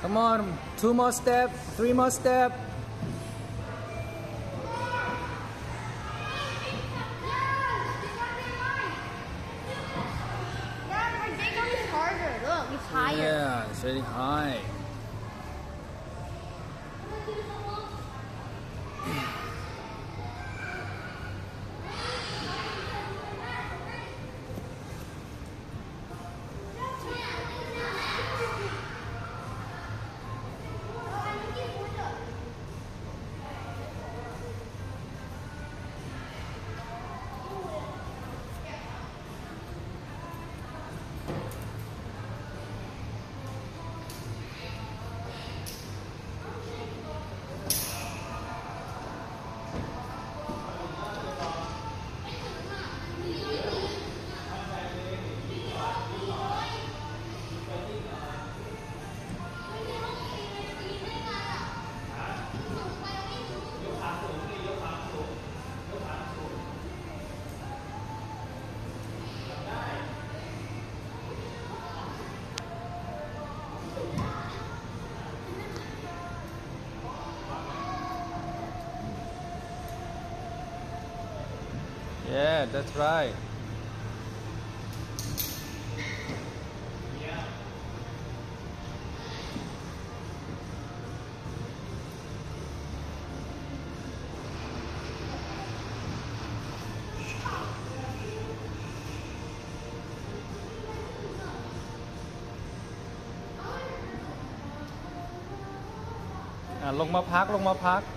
Come on, 2 more step, 3 more step. It's higher. Yeah, it's very high. Yeah, that's right. À, ลงมาพัก